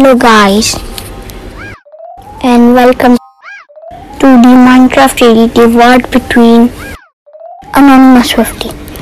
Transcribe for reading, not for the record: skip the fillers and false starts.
Hello guys, and welcome to the Minecraft reality world between Anonymous 50.